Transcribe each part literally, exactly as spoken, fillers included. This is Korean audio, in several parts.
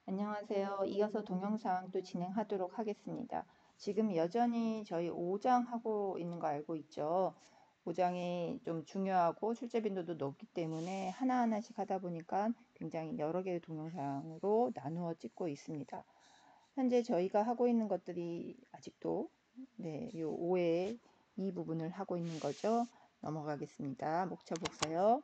안녕하세요. 이어서 동영상 또 진행하도록 하겠습니다. 지금 여전히 저희 오 장 하고 있는 거 알고 있죠? 오 장이 좀 중요하고 출제 빈도도 높기 때문에 하나하나씩 하다 보니까 굉장히 여러 개의 동영상으로 나누어 찍고 있습니다. 현재 저희가 하고 있는 것들이 아직도 네, 요 오 회의 이 부분을 하고 있는 거죠. 넘어가겠습니다. 목차 복사요.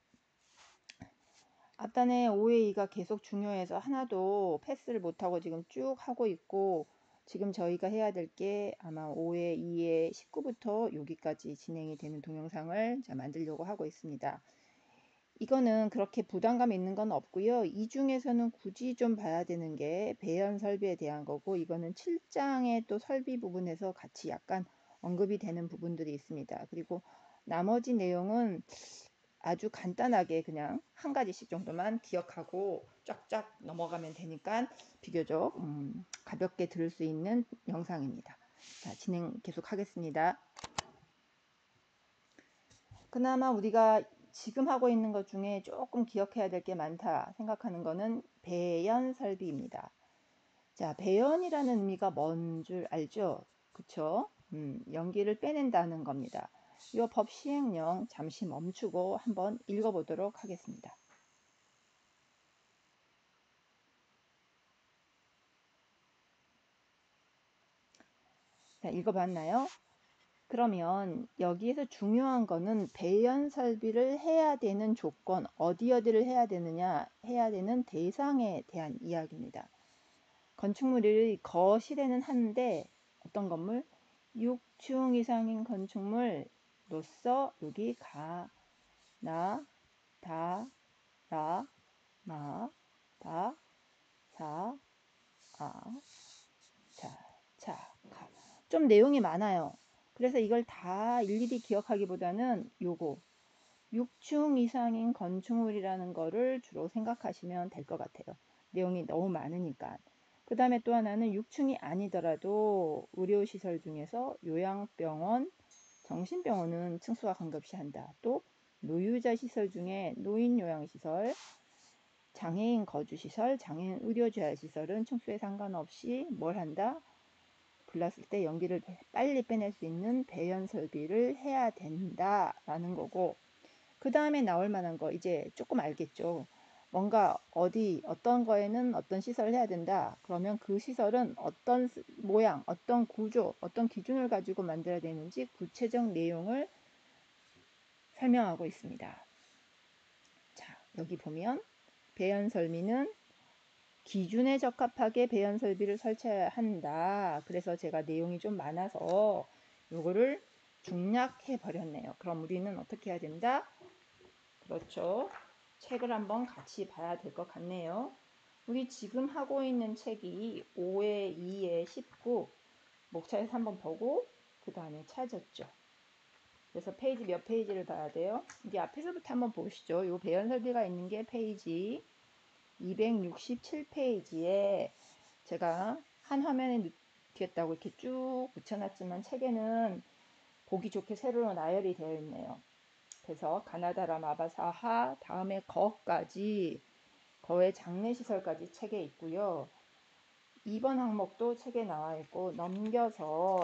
앞단에 오 회 이가 계속 중요해서 하나도 패스를 못하고 지금 쭉 하고 있고, 지금 저희가 해야 될 게 아마 오 회 이 의 십구부터 여기까지 진행이 되는 동영상을 자, 만들려고 하고 있습니다. 이거는 그렇게 부담감 있는 건 없고요. 이 중에서는 굳이 좀 봐야 되는 게 배연 설비에 대한 거고, 이거는 칠 장의 또 설비 부분에서 같이 약간 언급이 되는 부분들이 있습니다. 그리고 나머지 내용은 아주 간단하게 그냥 한 가지씩 정도만 기억하고 쫙쫙 넘어가면 되니까 비교적 음, 가볍게 들을 수 있는 영상입니다. 자, 진행 계속 하겠습니다. 그나마 우리가 지금 하고 있는 것 중에 조금 기억해야 될 게 많다 생각하는 거는 배연 설비입니다. 자, 배연이라는 의미가 뭔 줄 알죠? 그쵸? 음, 연기를 빼낸다는 겁니다. 이 법 시행령 잠시 멈추고 한번 읽어보도록 하겠습니다. 자, 읽어봤나요? 그러면 여기에서 중요한 거는 배연 설비를 해야 되는 조건, 어디 어디를 해야 되느냐, 해야 되는 대상에 대한 이야기입니다. 건축물이 거실에는 하는데 어떤 건물? 육 층 이상인 건축물로서 여기 가, 나, 다, 라, 마, 바, 사, 아, 자, 자, 가. 좀 내용이 많아요. 그래서 이걸 다 일일이 기억하기보다는 요거 육 층 이상인 건축물이라는 거를 주로 생각하시면 될 것 같아요. 내용이 너무 많으니까. 그 다음에 또 하나는 육 층이 아니더라도 의료시설 중에서 요양병원, 정신병원은 층수와 관계없이 한다. 또 노유자 시설 중에 노인요양시설, 장애인 거주시설, 장애인 의료재활시설은 층수에 상관없이 뭘 한다? 불났을 때 연기를 빨리 빼낼 수 있는 배연 설비를 해야 된다라는 거고, 그 다음에 나올 만한 거 이제 조금 알겠죠. 뭔가 어디 어떤 거에는 어떤 시설을 해야 된다. 그러면 그 시설은 어떤 모양, 어떤 구조, 어떤 기준을 가지고 만들어야 되는지 구체적 내용을 설명하고 있습니다. 자, 여기 보면 배연 설비는 기준에 적합하게 배연 설비를 설치해야 한다. 그래서 제가 내용이 좀 많아서 요거를 중략해 버렸네요. 그럼 우리는 어떻게 해야 된다? 그렇죠. 책을 한번 같이 봐야 될 것 같네요. 우리 지금 하고 있는 책이 오 회 이 회 십구 목차에서 한번 보고 그 다음에 찾았죠. 그래서 페이지 몇 페이지를 봐야 돼요? 이게 앞에서부터 한번 보시죠. 요 배연 설비가 있는 게 페이지 이백육십칠 페이지에 제가 한 화면에 넣겠다고 이렇게 쭉 붙여놨지만 책에는 보기 좋게 세로로 나열이 되어 있네요. 그래서 가나다라 마바사하 다음에 거까지 거의 장례시설까지 책에 있고요. 이 번 항목도 책에 나와 있고 넘겨서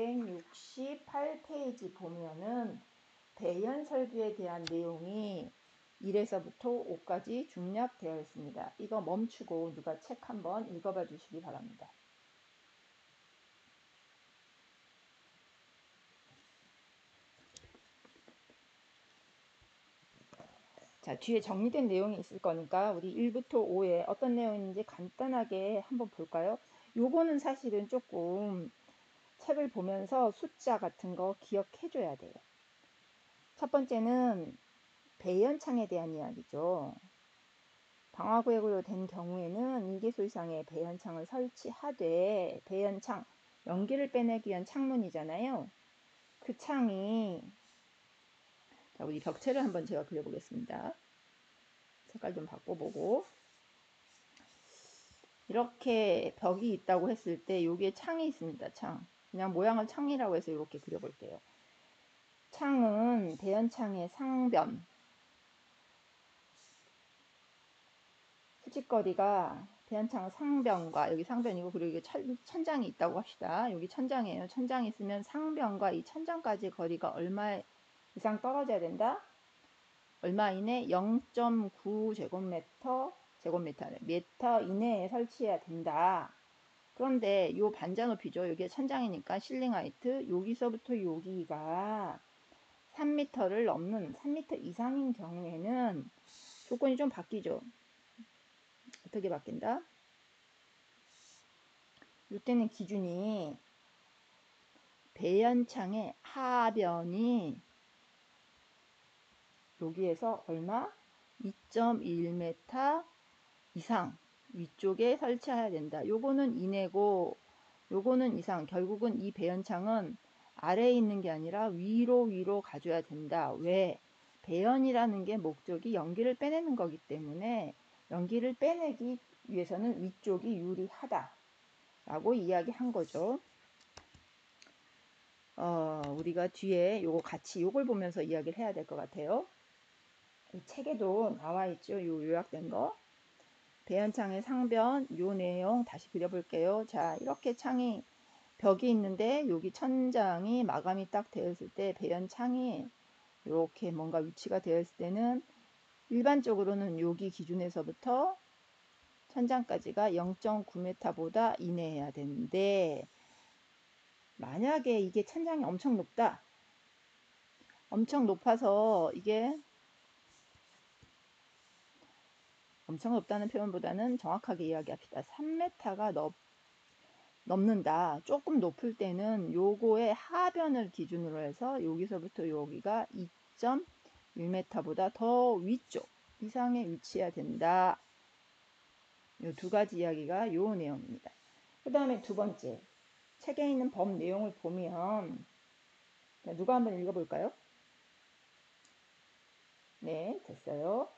이백육십팔 페이지 보면은 배연 설비에 대한 내용이 일에서부터 오까지 중략되어 있습니다. 이거 멈추고 누가 책 한번 읽어봐 주시기 바랍니다. 자, 뒤에 정리된 내용이 있을 거니까 우리 일부터 오에 어떤 내용인지 간단하게 한번 볼까요? 요거는 사실은 조금 책을 보면서 숫자 같은 거 기억해 줘야 돼요. 첫 번째는 배연창에 대한 이야기죠. 방화구역으로 된 경우에는 이 개소 이상의 배연창을 설치하되, 배연창, 연기를 빼내기 위한 창문이잖아요. 그 창이, 자, 우리 벽체를 한번 제가 그려보겠습니다. 색깔 좀 바꿔보고. 이렇게 벽이 있다고 했을 때 여기에 창이 있습니다. 창. 그냥 모양을 창이라고 해서 이렇게 그려볼게요. 창은 배연창의 상변, 수직거리가 배연창 상변과 여기 상변이고 그리고 이게 천, 천장이 있다고 합시다. 여기 천장이에요. 천장이 있으면 상변과 이 천장까지 거리가 얼마 이상 떨어져야 된다? 얼마 이내? 영 점 구 제곱미터 제곱미터 미터 이내에 설치해야 된다. 그런데 요 반자 높이죠. 여기가 천장이니까 실링 하이트 여기서부터 여기가 삼 미터를 넘는 삼 미터 이상인 경우에는 조건이 좀 바뀌죠. 어떻게 바뀐다? 이때는 기준이 배연창의 하변이 여기에서 얼마? 이 점 일 미터 이상 위쪽에 설치해야 된다. 요거는 이내고 요거는 이상. 결국은 이 배연창은 아래에 있는 게 아니라 위로 위로 가줘야 된다. 왜? 배연이라는 게 목적이 연기를 빼내는 거기 때문에 연기를 빼내기 위해서는 위쪽이 유리하다 라고 이야기한 거죠. 어, 우리가 뒤에 요거 같이 요걸 보면서 이야기를 해야 될 것 같아요. 이 책에도 나와 있죠. 요 요약된 거. 배연창의 상변 요 내용 다시 그려볼게요. 자, 이렇게 창이 벽이 있는데 여기 천장이 마감이 딱 되었을 때 배연창이 이렇게 뭔가 위치가 되었을 때는 일반적으로는 여기 기준에서부터 천장까지가 영 점 구 미터보다 이내해야 되는데 만약에 이게 천장이 엄청 높다. 엄청 높아서 이게 엄청 높다는 표현보다는 정확하게 이야기합시다. 삼 미터가 넘, 넘는다. 조금 높을 때는 요거의 하변을 기준으로 해서 여기서부터 여기가 이 점 일 미터보다 더 위쪽 이상에 위치해야 된다. 요 두 가지 이야기가 요 내용입니다. 그 다음에 두 번째 책에 있는 법 내용을 보면 누가 한번 읽어볼까요? 네, 됐어요.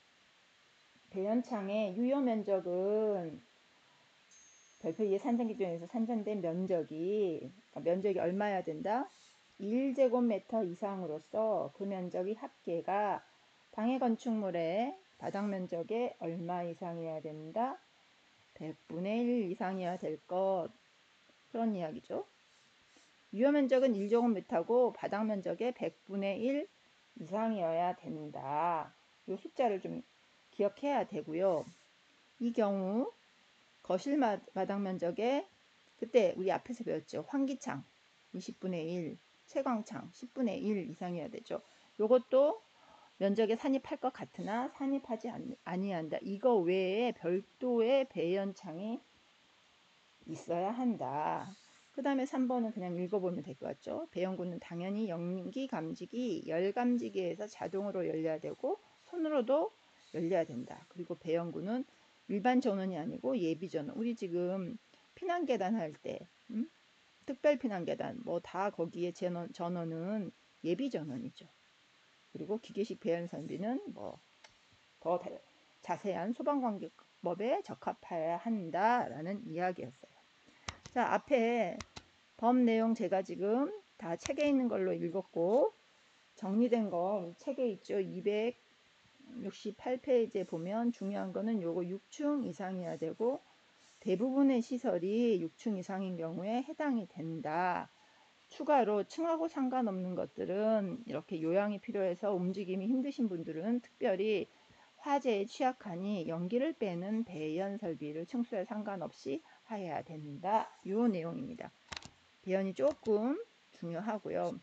배연창의 유효 면적은 별표 이의 산정 기준에서 산정된 면적이 그러니까 면적이 얼마여야 된다? 일 제곱미터 이상으로서 그 면적이 합계가 당해 건축물의 바닥 면적의 얼마 이상이어야 된다? 백분의 일 이상이어야 될 것. 그런 이야기죠. 유효 면적은 일 제곱미터고 바닥 면적의 백분의 일 이상이어야 된다. 이 숫자를 좀 기억해야 되고요. 이 경우 거실 바닥 면적에 그때 우리 앞에서 배웠죠. 환기창 이십분의 일, 채광창 십분의 일 이상이어야 되죠. 요것도 면적에 산입할 것 같으나 산입하지 아니한다. 이거 외에 별도의 배연창이 있어야 한다. 그 다음에 삼 번은 그냥 읽어보면 될 것 같죠. 배연구는 당연히 연기 감지기, 열 감지기에서 자동으로 열려야 되고 손으로도 열려야 된다. 그리고 배연구는 일반 전원이 아니고 예비 전원. 우리 지금 피난 계단 할 때, 음? 특별 피난 계단, 뭐 다 거기에 전원, 전원은 예비 전원이죠. 그리고 기계식 배연 설비는 뭐 더 자세한 소방관계법에 적합해야 한다라는 이야기였어요. 자, 앞에 법 내용 제가 지금 다 책에 있는 걸로 읽었고 정리된 거 책에 있죠. 이백육십팔 페이지에 보면 중요한 거는 요거 육 층 이상이어야 되고 대부분의 시설이 육 층 이상인 경우에 해당이 된다. 추가로 층하고 상관없는 것들은 이렇게 요양이 필요해서 움직임이 힘드신 분들은 특별히 화재에 취약하니 연기를 빼는 배연 설비를 층수에 상관없이 해야 된다. 이 내용입니다. 배연이 조금 중요하고요.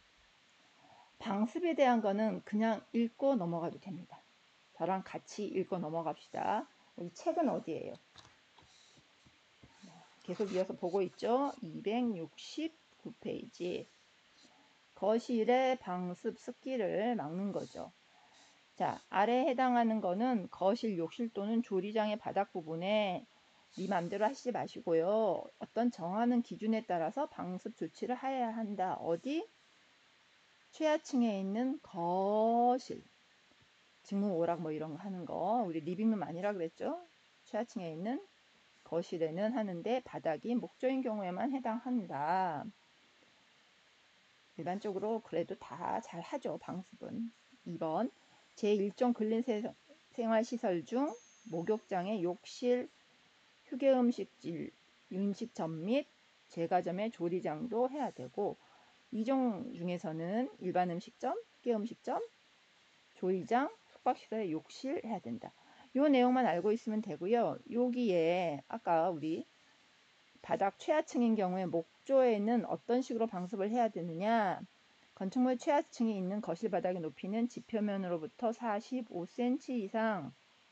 방습에 대한 거는 그냥 읽고 넘어가도 됩니다. 저랑 같이 읽고 넘어갑시다. 우리 책은 어디예요? 계속 이어서 보고 있죠? 이백육십구 페이지. 거실의 방습 습기를 막는 거죠. 자, 아래에 해당하는 거는 거실, 욕실 또는 조리장의 바닥 부분에 네 맘대로 하시지 마시고요. 어떤 정하는 기준에 따라서 방습 조치를 해야 한다. 어디? 최하층에 있는 거실. 직무 오락 뭐 이런 거 하는 거. 우리 리빙룸 아니라 그랬죠? 최하층에 있는 거실에는 하는데 바닥이 목조인 경우에만 해당한다. 일반적으로 그래도 다 잘 하죠. 방습은. 이 번 제일 종 근린생활시설 중 목욕장의 욕실, 휴게 음식질, 음식점 및 제과점의 조리장도 해야 되고, 이 종 중에서는 일반 음식점, 휴게 음식점, 조리장, 숙박시설에 욕실 해야 된다. 요 내용만 알고 있으면 되고요. 여기에 아까 우리 바닥 최하층인 경우에 목조에는 어떤 식으로 방습을 해야 되느냐. 건축물 최하층에 있는 거실 바닥의 높이는 지표면으로부터 사십오 센티미터 이상.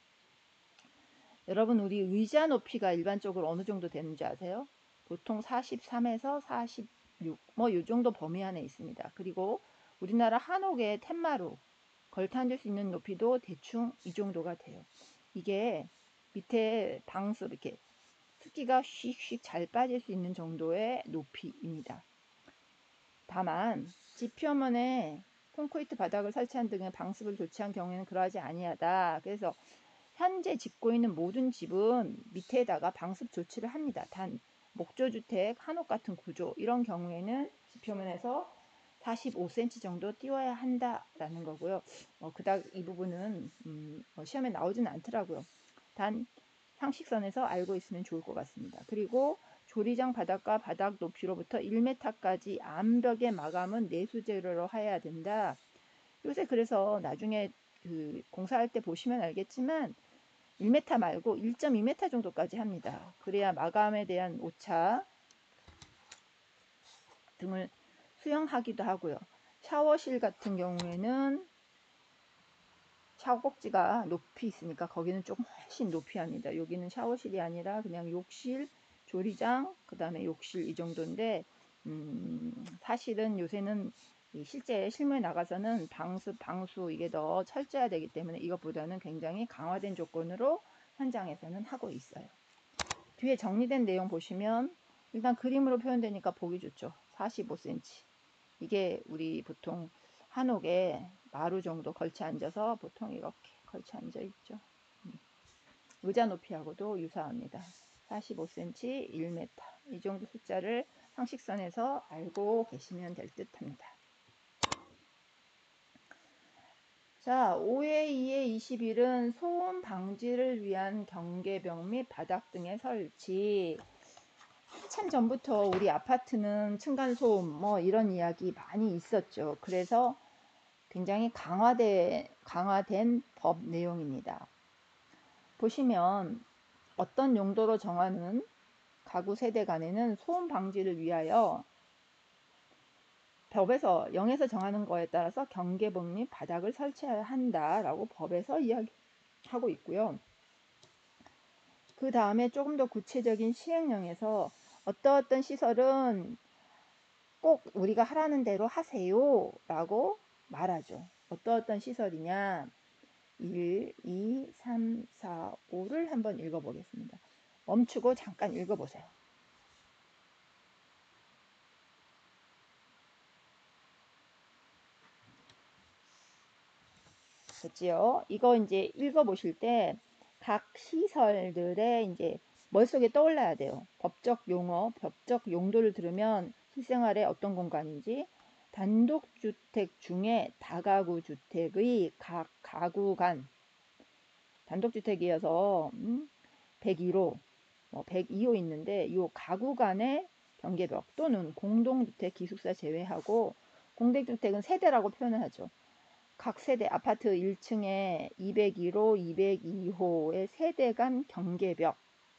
여러분 우리 의자 높이가 일반적으로 어느 정도 되는지 아세요? 보통 사십삼에서 사십육, 뭐 이 정도 범위 안에 있습니다. 그리고 우리나라 한옥의 텐마루, 걸터 앉을 수 있는 높이도 대충 이 정도가 돼요. 이게 밑에 방수 이렇게 습기가 휙휙 잘 빠질 수 있는 정도의 높이입니다. 다만 지표면에 콘크리트 바닥을 설치한 등의 방습을 조치한 경우에는 그러하지 아니하다. 그래서 현재 짓고 있는 모든 집은 밑에다가 방습 조치를 합니다. 단 목조주택, 한옥 같은 구조 이런 경우에는 지표면에서 사십오 센티미터 정도 띄워야 한다라는 거고요. 어, 그닥 이 부분은 음, 어, 시험에 나오지는 않더라고요. 단 상식선에서 알고 있으면 좋을 것 같습니다. 그리고 조리장 바닥과 바닥 높이로부터 일 미터까지 암벽의 마감은 내수재료로 해야 된다. 요새 그래서 나중에 그 공사할 때 보시면 알겠지만 일 미터 말고 일 점 이 미터 정도까지 합니다. 그래야 마감에 대한 오차 등을 수용하기도 하고요. 샤워실 같은 경우에는 샤워꼭지가 높이 있으니까 거기는 조금 훨씬 높이 합니다. 여기는 샤워실이 아니라 그냥 욕실, 조리장, 그 다음에 욕실 이 정도인데 음, 사실은 요새는 실제 실무에 나가서는 방수, 방수 이게 더 철저해야 되기 때문에 이것보다는 굉장히 강화된 조건으로 현장에서는 하고 있어요. 뒤에 정리된 내용 보시면 일단 그림으로 표현되니까 보기 좋죠. 사십오 센티미터. 이게 우리 보통 한옥에 마루 정도 걸쳐 앉아서 보통 이렇게 걸쳐 앉아 있죠. 의자 높이하고도 유사합니다. 사십오 센티미터, 일 미터 이 정도 숫자를 상식선에서 알고 계시면 될 듯 합니다. 자, 오의 이의 이십일은 소음 방지를 위한 경계벽 및 바닥 등의 설치. 한참 전부터 우리 아파트는 층간소음 뭐 이런 이야기 많이 있었죠. 그래서 굉장히 강화된, 강화된 법 내용입니다. 보시면 어떤 용도로 정하는 가구 세대 간에는 소음 방지를 위하여 법에서 영에서 정하는 거에 따라서 경계벽 및 바닥을 설치해야 한다라고 법에서 이야기하고 있고요. 그 다음에 조금 더 구체적인 시행령에서 어떠어떤 시설은 꼭 우리가 하라는 대로 하세요 라고 말하죠. 어떠어떤 시설이냐. 일, 이, 삼, 사, 오를 한번 읽어보겠습니다. 멈추고 잠깐 읽어보세요. 됐지요? 이거 이제 읽어보실 때 각 시설들의 이제 머릿속에 떠올라야 돼요. 법적 용어, 법적 용도를 들으면 실생활에 어떤 공간인지, 단독주택 중에 다가구 주택의 각 가구 간, 단독주택이어서 음, 백일 호, 뭐 백이 호 있는데 이 가구 간의 경계벽 또는 공동주택 기숙사 제외하고 공동주택은 세대라고 표현을 하죠. 각 세대 아파트 일 층에 이백일 호, 이백이 호의 세대 간 경계벽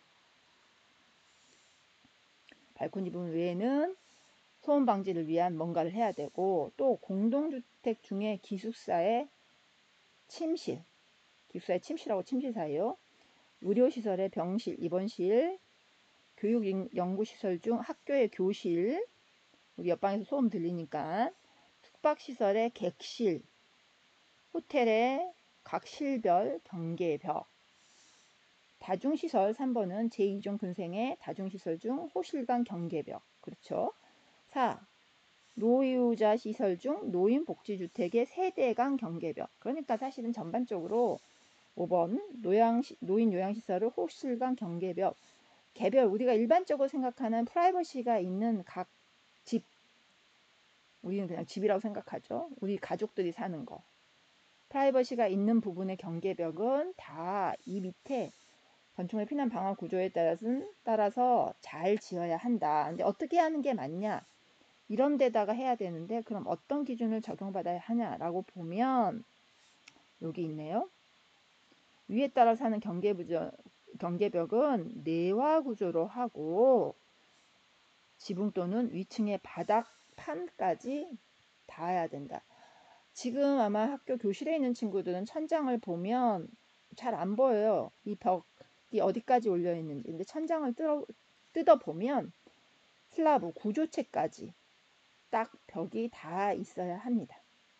발코니 부분 외에는 소음 방지를 위한 뭔가를 해야 되고 또 공동주택 중에 기숙사의 침실 기숙사의 침실하고 침실 사이요. 의료시설의 병실, 입원실, 교육연구시설 중 학교의 교실 우리 옆방에서 소음 들리니까 숙박시설의 객실 호텔의 각 실별 경계벽 다중시설 삼 번은 제이 종 근생의 다중시설 중 호실간 경계벽 그렇죠. 사. 노유자 시설 중 노인복지주택의 세대 간 경계벽 그러니까 사실은 전반적으로 오 번 노양, 노인 요양시설을 호실간 경계벽 개별 우리가 일반적으로 생각하는 프라이버시가 있는 각 집 우리는 그냥 집이라고 생각하죠. 우리 가족들이 사는 거 프라이버시가 있는 부분의 경계벽은 다 이 밑에 건축물 피난 방화 구조에 따라서는 따라서 잘 지어야 한다. 근데 어떻게 하는 게 맞냐? 이런 데다가 해야 되는데 그럼 어떤 기준을 적용받아야 하냐라고 보면 여기 있네요. 위에 따라서 하는 경계부저, 경계벽은 내화 구조로 하고 지붕 또는 위층의 바닥판까지 닿아야 된다. 지금 아마 학교 교실에 있는 친구들은 천장을 보면 잘 안 보여요. 이 벽이 어디까지 올려 있는지. 근데 천장을 뜯어, 뜯어 보면 슬라브 구조체까지 딱 벽이 다 있어야 합니다.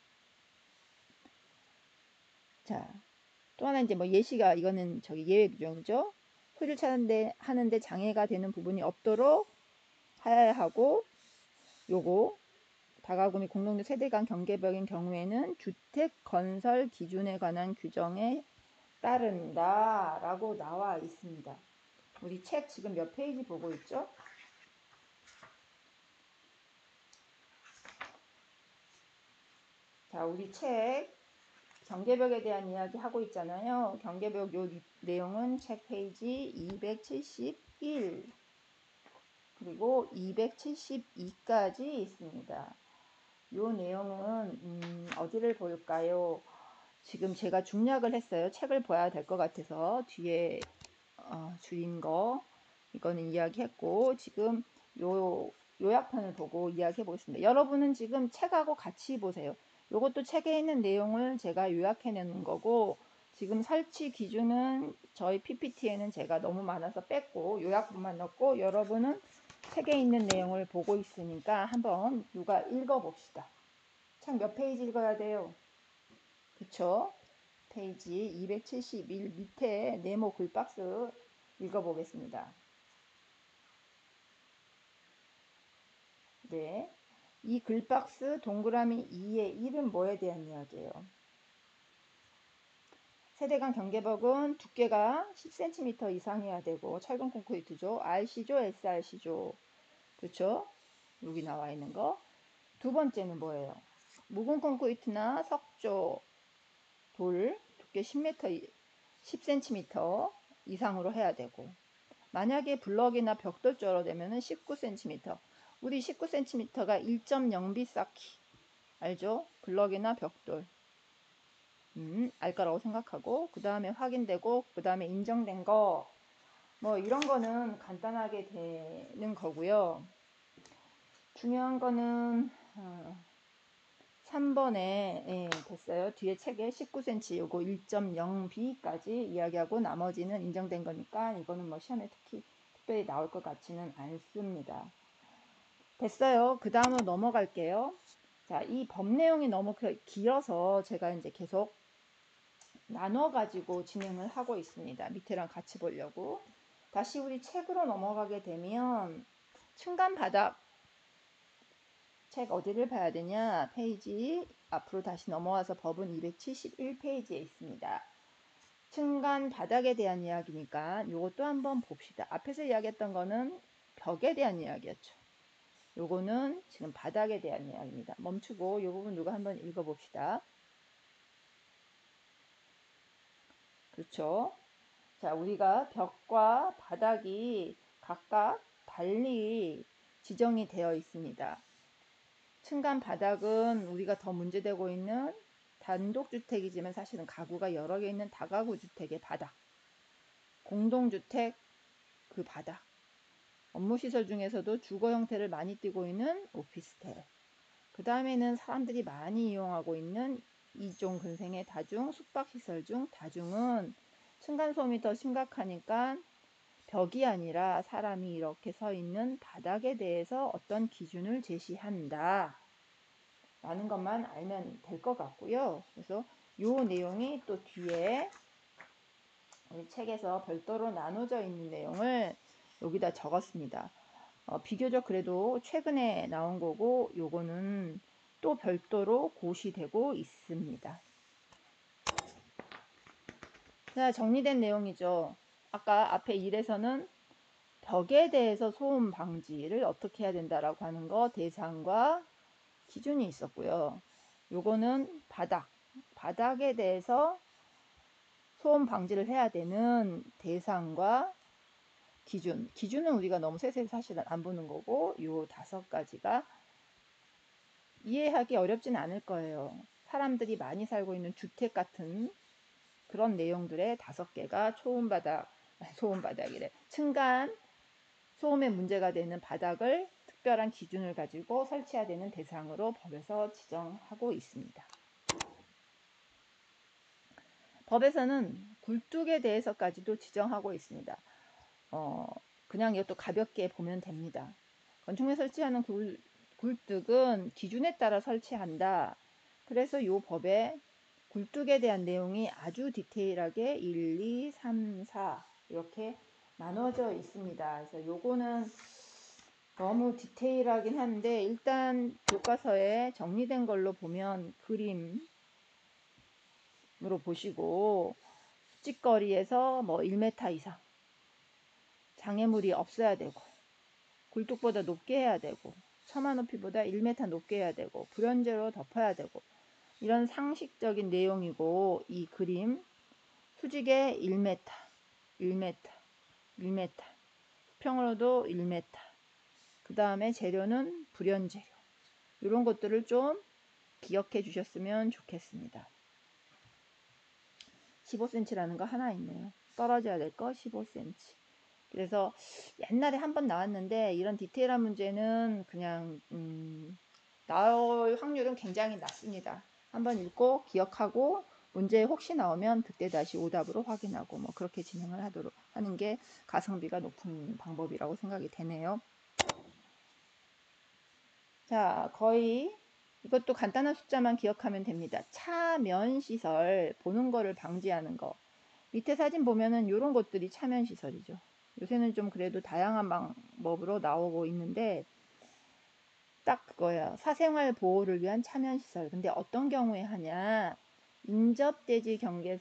자, 또 하나 이제 뭐 예시가 이거는 저기 예외 규정이죠. 소리를 찾는데 하는데 장애가 되는 부분이 없도록 해야 하고, 요거 다가구 및 공동묘 세대 간 경계벽인 경우에는 주택 건설 기준에 관한 규정에 따른다 라고 나와 있습니다. 우리 책 지금 몇 페이지 보고 있죠? 자, 우리 책 경계벽에 대한 이야기 하고 있잖아요. 경계벽 요 내용은 책 페이지 이백칠십일 그리고 이백칠십이까지 있습니다. 요 내용은 음, 어디를 볼까요? 지금 제가 중략을 했어요. 책을 봐야 될 것 같아서 뒤에 어, 줄인 거 이거는 이야기했고 지금 요 요약편을 보고 이야기해 보겠습니다. 여러분은 지금 책하고 같이 보세요. 요것도 책에 있는 내용을 제가 요약해 내는 거고 지금 설치 기준은 저희 피피티에는 제가 너무 많아서 뺐고 요약부만 넣고 여러분은 책에 있는 내용을 보고 있으니까 한번 누가 읽어 봅시다. 책 몇 페이지 읽어야 돼요? 그쵸? 페이지 이백칠십일 밑에 네모 글박스 읽어보겠습니다. 네, 이 글박스 동그라미 이의 일은 뭐에 대한 이야기예요? 세대 간 경계벽은 두께가 십 센티미터 이상이어야 되고 철근 콘크리트죠. 알씨죠? 에스알씨죠? 그렇죠? 여기 나와 있는 거. 두 번째는 뭐예요? 묵은 콘크리트나 석조, 돌 두께 십 미터, 십 센티미터 이상으로 해야 되고 만약에 블럭이나 벽돌조로 되면 십구 센티미터. 우리 십구 센티미터가 일 점 영 비 쌓기 알죠? 블럭이나 벽돌 음, 알 거라고 생각하고 그 다음에 확인되고 그 다음에 인정된 거 뭐 이런 거는 간단하게 되는 거고요. 중요한 거는 어, 삼 번에 예, 됐어요. 뒤에 책에 십구 센티미터 요거 일 점 영 비까지 이야기하고 나머지는 인정된 거니까 이거는 뭐 시험에 특히 특별히 나올 것 같지는 않습니다. 됐어요. 그 다음으로 넘어갈게요. 자, 이 법 내용이 너무 길어서 제가 이제 계속 나눠 가지고 진행을 하고 있습니다. 밑에랑 같이 보려고. 다시 우리 책으로 넘어가게 되면 층간 바닥 책 어디를 봐야 되냐? 페이지 앞으로 다시 넘어와서 법은 이백칠십일 페이지에 있습니다. 층간 바닥에 대한 이야기니까 이것도 한번 봅시다. 앞에서 이야기했던 거는 벽에 대한 이야기였죠. 요거는 지금 바닥에 대한 이야기입니다. 멈추고 이 부분 누가 한번 읽어봅시다. 그렇죠? 자, 우리가 벽과 바닥이 각각 달리 지정이 되어 있습니다. 층간 바닥은 우리가 더 문제되고 있는 단독주택이지만 사실은 가구가 여러 개 있는 다가구 주택의 바닥, 공동주택 그 바닥, 업무시설 중에서도 주거 형태를 많이 띠고 있는 오피스텔, 그 다음에는 사람들이 많이 이용하고 있는 이종 근생의 다중, 숙박시설 중 다중은 층간소음이 더 심각하니까 벽이 아니라 사람이 이렇게 서 있는 바닥에 대해서 어떤 기준을 제시한다 라는 것만 알면 될 것 같고요. 그래서 이 내용이 또 뒤에 우리 책에서 별도로 나눠져 있는 내용을 여기다 적었습니다. 어, 비교적 그래도 최근에 나온 거고 요거는 또 별도로 고시되고 있습니다. 자, 정리된 내용이죠. 아까 앞에 일에서는 벽에 대해서 소음 방지를 어떻게 해야 된다라고 하는 거 대상과 기준이 있었고요. 요거는 바닥, 바닥에 대해서 소음 방지를 해야 되는 대상과 기준. 기준은 우리가 너무 세세히 사실 안 보는 거고, 요 다섯 가지가 이해하기 어렵진 않을 거예요. 사람들이 많이 살고 있는 주택 같은 그런 내용들의 다섯 개가 초음바닥, 소음바닥이래. 층간 소음에 문제가 되는 바닥을 특별한 기준을 가지고 설치해야 되는 대상으로 법에서 지정하고 있습니다. 법에서는 굴뚝에 대해서까지도 지정하고 있습니다. 어, 그냥 이것도 가볍게 보면 됩니다. 건축물에 설치하는 굴, 굴뚝은 기준에 따라 설치한다. 그래서 이 법에 굴뚝에 대한 내용이 아주 디테일하게 일, 이, 삼, 사 이렇게 나눠져 있습니다. 그래서 요거는 너무 디테일하긴 한데 일단 교과서에 정리된 걸로 보면 그림으로 보시고 찌꺼리에서 뭐 일 미터 이상 장애물이 없어야 되고 굴뚝보다 높게 해야 되고 처마 높이보다 일 미터 높게 해야 되고 불연제로 덮어야 되고 이런 상식적인 내용이고 이 그림 수직에 일 미터, 일 미터, 일 미터 수평으로도 일 미터 그 다음에 재료는 불연재료 이런 것들을 좀 기억해 주셨으면 좋겠습니다. 십오 센티미터라는 거 하나 있네요. 떨어져야 될 거 십오 센티미터. 그래서 옛날에 한번 나왔는데 이런 디테일한 문제는 그냥 음, 나올 확률은 굉장히 낮습니다. 한번 읽고 기억하고 문제 혹시 나오면 그때 다시 오답으로 확인하고 뭐 그렇게 진행을 하도록 하는 게 가성비가 높은 방법이라고 생각이 되네요. 자, 거의 이것도 간단한 숫자만 기억하면 됩니다. 차면 시설 보는 거를 방지하는 거. 밑에 사진 보면은 이런 것들이 차면 시설이죠. 요새는 좀 그래도 다양한 방법으로 나오고 있는데 딱 그거예요. 사생활 보호를 위한 차면 시설. 근데 어떤 경우에 하냐? 인접대지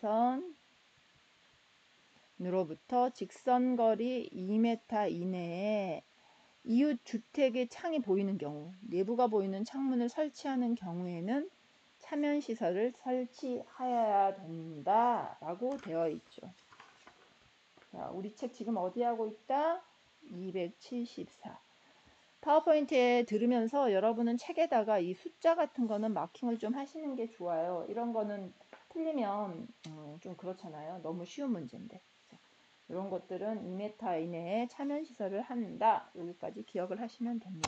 경계선으로부터 직선거리 이 미터 이내에 이웃 주택의 창이 보이는 경우, 내부가 보이는 창문을 설치하는 경우에는 차면 시설을 설치하여야 된다라고 되어 있죠. 자, 우리 책 지금 어디 하고 있다? 이백칠십사. 파워포인트에 들으면서 여러분은 책에다가 이 숫자 같은 거는 마킹을 좀 하시는 게 좋아요. 이런 거는 틀리면 음, 좀 그렇잖아요. 너무 쉬운 문제인데. 이런 것들은 이 미터 이내에 차면 시설을 한다. 여기까지 기억을 하시면 됩니다.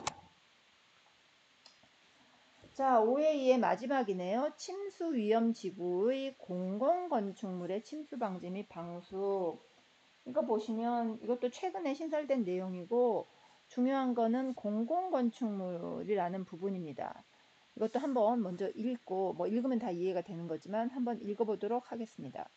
자, 오의 이의 마지막이네요. 침수 위험 지구의 공공건축물의 침수 방지 및 방수. 이거 보시면 이것도 최근에 신설된 내용이고 중요한 거는 공공건축물이라는 부분입니다. 이것도 한번 먼저 읽고 뭐 읽으면 다 이해가 되는 거지만 한번 읽어보도록 하겠습니다.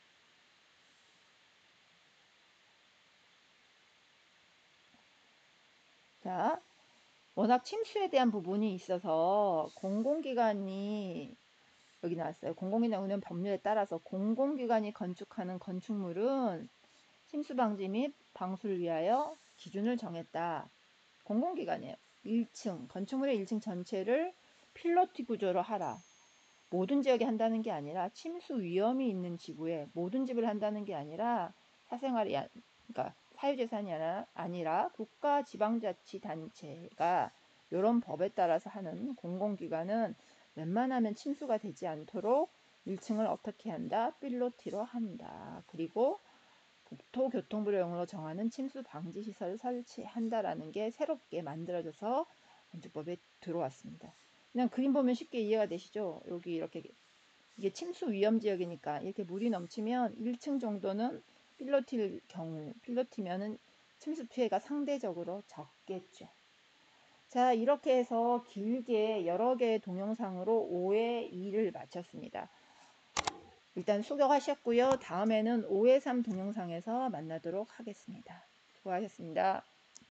자, 워낙 침수에 대한 부분이 있어서 공공기관이 여기 나왔어요. 공공기관 운영 법률에 따라서 공공기관이 건축하는 건축물은 침수 방지 및 방수를 위하여 기준을 정했다. 공공기관이에요. 일 층, 건축물의 일 층 전체를 필로티 구조로 하라. 모든 지역에 한다는 게 아니라 침수 위험이 있는 지구에 모든 집을 한다는 게 아니라 사생활이 그러니까 사유재산이 아니라 국가 지방자치단체가 이런 법에 따라서 하는 공공기관은 웬만하면 침수가 되지 않도록 일 층을 어떻게 한다? 필로티로 한다. 그리고 국토교통부령으로 정하는 침수 방지 시설을 설치한다라는 게 새롭게 만들어져서 건축법에 들어왔습니다. 그냥 그림 보면 쉽게 이해가 되시죠? 여기 이렇게 이게 침수 위험 지역이니까 이렇게 물이 넘치면 일 층 정도는 필로티일 경우 필로티면은 침수 피해가 상대적으로 적겠죠. 자, 이렇게 해서 길게 여러 개의 동영상으로 오의 이를 마쳤습니다. 일단 수고하셨고요. 다음에는 오의 삼 동영상에서 만나도록 하겠습니다. 수고하셨습니다.